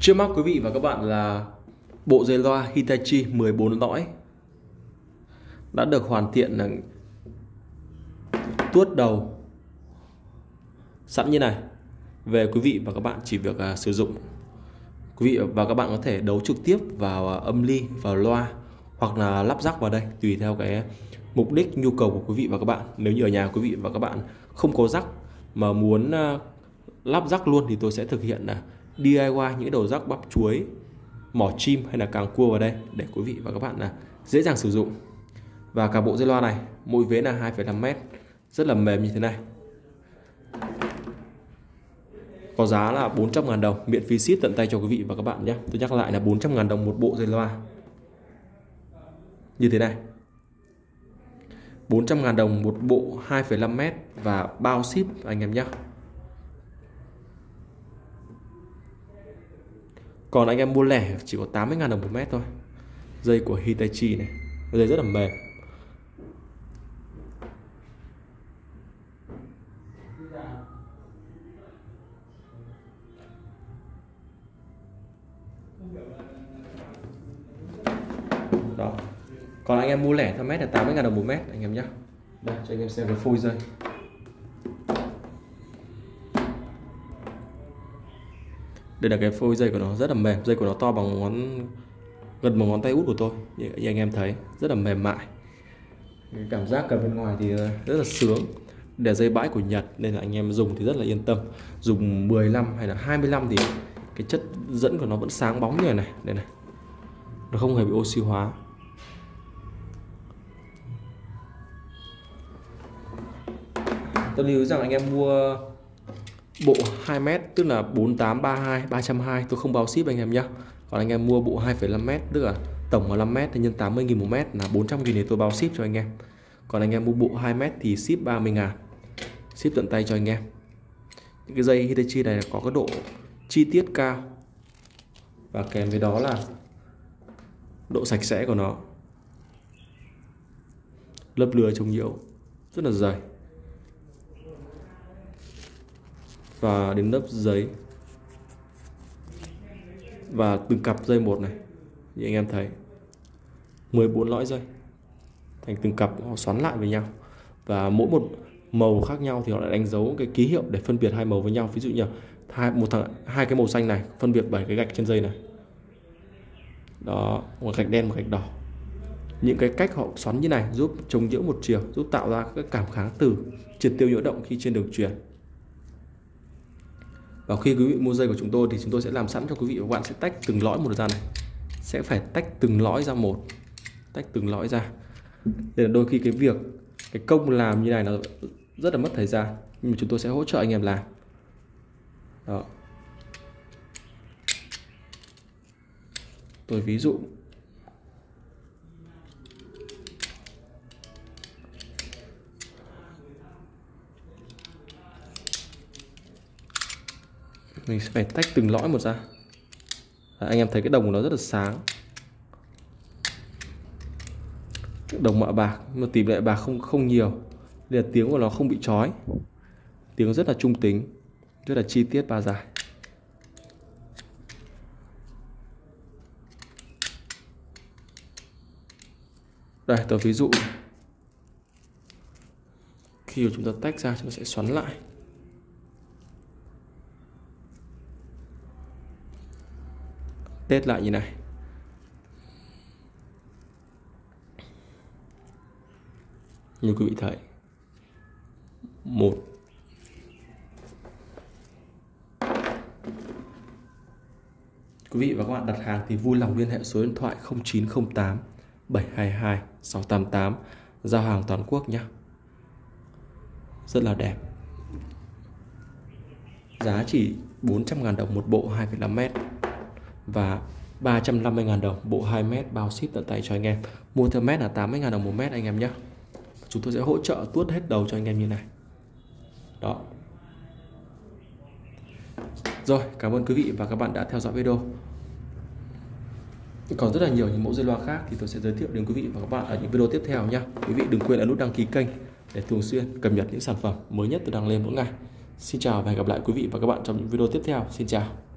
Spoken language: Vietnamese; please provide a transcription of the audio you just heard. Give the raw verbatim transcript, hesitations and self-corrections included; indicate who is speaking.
Speaker 1: Trước mắt quý vị và các bạn là bộ dây loa Hitachi mười bốn lõi đã được hoàn thiện là tuốt đầu sẵn như này. Về quý vị và các bạn chỉ việc uh, sử dụng. Quý vị và các bạn có thể đấu trực tiếp vào uh, âm ly, vào loa hoặc là lắp ráp vào đây tùy theo cái mục đích nhu cầu của quý vị và các bạn. Nếu như ở nhà quý vị và các bạn không có rắc mà muốn uh, lắp rắc luôn thì tôi sẽ thực hiện là đê i y những đầu rắc bắp chuối, mỏ chim hay là càng cua vào đây để quý vị và các bạn là dễ dàng sử dụng. Và cả bộ dây loa này mỗi vế là hai phẩy năm mét, rất là mềm như thế này. Có giá là bốn trăm ngàn đồng, miễn phí ship tận tay cho quý vị và các bạn nhé. Tôi nhắc lại là bốn trăm ngàn đồng một bộ dây loa như thế này, bốn trăm ngàn đồng một bộ hai phẩy năm mét và bao ship anh em nhé. Còn anh em mua lẻ chỉ có tám mươi ngàn đồng một mét thôi. Dây của Hitachi này, dây rất là mềm. Đó. Còn anh em mua lẻ theo mét là tám mươi ngàn đồng một mét anh em nhé. Đây cho anh em xem cái phôi dây. Đây là cái phôi dây của nó, rất là mềm. Dây của nó to bằng ngón, gần bằng ngón tay út của tôi. Như anh em thấy, rất là mềm mại. Cái cảm giác cầm bên ngoài thì rất là sướng. Để dây bãi của Nhật nên là anh em dùng thì rất là yên tâm. Dùng mười lăm hay là hai mươi lăm thì cái chất dẫn của nó vẫn sáng bóng như này này. Đây này, nó không hề bị oxy hóa. Tôi lưu ý rằng anh em mua bộ hai mét tức là bốn tám ba hai, ba trăm hai mươi tôi không bao ship anh em nhé. Còn anh em mua bộ hai phẩy năm mét tức là tổng là năm mét thì nhân tám mươi nghìn một mét là bốn trăm nghìn thì tôi bao ship cho anh em. Còn anh em mua bộ hai mét thì ship ba mươi ngàn, ship tận tay cho anh em. Những cái dây Hitachi này có cái độ chi tiết cao và kèm với đó là độ sạch sẽ của nó. Lớp lưới chống nhiễu rất là dày. Và đến lớp giấy. Và từng cặp dây một này, như anh em thấy, mười bốn lõi dây thành từng cặp, họ xoắn lại với nhau. Và mỗi một màu khác nhau thì họ lại đánh dấu cái ký hiệu để phân biệt hai màu với nhau. Ví dụ như hai một thằng hai cái màu xanh này phân biệt bởi cái gạch trên dây này. Đó, một gạch đen, một gạch đỏ. Những cái cách họ xoắn như này giúp chống nhiễu một chiều, giúp tạo ra các cảm kháng từ, triệt tiêu nhiễu động khi trên đường truyền. Và khi quý vị mua dây của chúng tôi thì chúng tôi sẽ làm sẵn cho quý vị và các bạn sẽ tách từng lõi một ra này. Sẽ phải tách từng lõi ra một, tách từng lõi ra. Nên là đôi khi cái việc, cái công làm như này nó rất là mất thời gian, nhưng mà chúng tôi sẽ hỗ trợ anh em làm. Đó. Tôi ví dụ. Mình sẽ phải tách từng lõi một ra. Đấy, anh em thấy cái đồng của nó rất là sáng. Đồng mạ bạc, nhưng mà tỷ lệ bạc không không nhiều, nên là tiếng của nó không bị chói. Tiếng rất là trung tính, rất là chi tiết ba dài. Đây, tôi ví dụ. Khi mà chúng ta tách ra, chúng ta sẽ xoắn lại. Test lại như này. Như quý vị thấy. Một. Quý vị và các bạn đặt hàng thì vui lòng liên hệ số điện thoại không chín không tám bảy hai hai sáu tám tám, giao hàng toàn quốc nhé. Rất là đẹp. Giá chỉ bốn trăm ngàn đồng một bộ hai phẩy năm mét và ba trăm năm mươi ngàn đồng bộ hai mét bao ship tận tay cho anh em. Mua theo mét là tám mươi ngàn đồng một mét anh em nhé. Chúng tôi sẽ hỗ trợ tuốt hết đầu cho anh em như này. Đó. Rồi, cảm ơn quý vị và các bạn đã theo dõi video. Còn rất là nhiều những mẫu dây loa khác thì tôi sẽ giới thiệu đến quý vị và các bạn ở những video tiếp theo nhé. Quý vị đừng quên ấn nút đăng ký kênh để thường xuyên cập nhật những sản phẩm mới nhất tôi đăng lên mỗi ngày. Xin chào và hẹn gặp lại quý vị và các bạn trong những video tiếp theo. Xin chào.